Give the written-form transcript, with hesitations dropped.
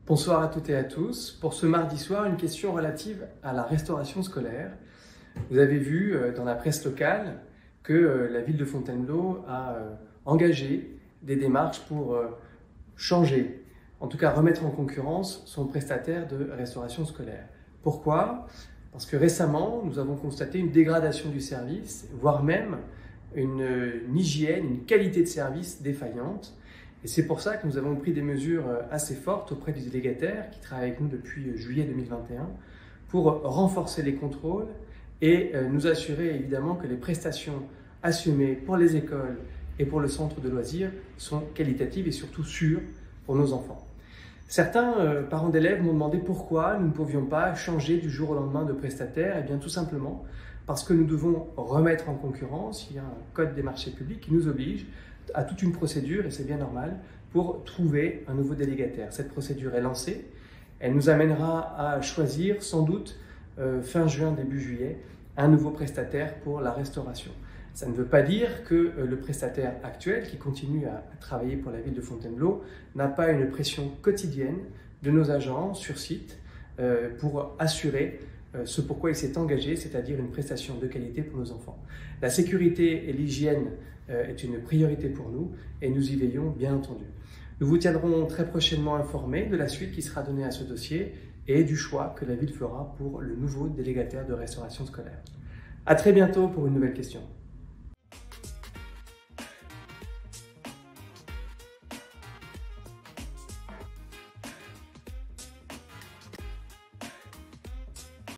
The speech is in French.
Bonsoir à toutes et à tous. Pour ce mardi soir, une question relative à la restauration scolaire. Vous avez vu dans la presse locale que la ville de Fontainebleau a engagé des démarches pour changer, en tout cas remettre en concurrence son prestataire de restauration scolaire. Pourquoi? Parce que récemment, nous avons constaté une dégradation du service, voire même une hygiène, une qualité de service défaillante. Et c'est pour ça que nous avons pris des mesures assez fortes auprès du délégataire qui travaille avec nous depuis juillet 2021 pour renforcer les contrôles et nous assurer évidemment que les prestations assumées pour les écoles et pour le centre de loisirs sont qualitatives et surtout sûres pour nos enfants. Certains parents d'élèves m'ont demandé pourquoi nous ne pouvions pas changer du jour au lendemain de prestataire. Eh bien tout simplement parce que nous devons remettre en concurrence, il y a un code des marchés publics qui nous oblige à toute une procédure, et c'est bien normal, pour trouver un nouveau délégataire. Cette procédure est lancée, elle nous amènera à choisir sans doute fin juin, début juillet, un nouveau prestataire pour la restauration. Ça ne veut pas dire que le prestataire actuel, qui continue à travailler pour la ville de Fontainebleau, n'a pas une pression quotidienne de nos agents sur site pour assurer ce pourquoi il s'est engagé, c'est-à-dire une prestation de qualité pour nos enfants. La sécurité et l'hygiène est une priorité pour nous et nous y veillons bien entendu. Nous vous tiendrons très prochainement informés de la suite qui sera donnée à ce dossier et du choix que la ville fera pour le nouveau délégataire de restauration scolaire. À très bientôt pour une nouvelle question.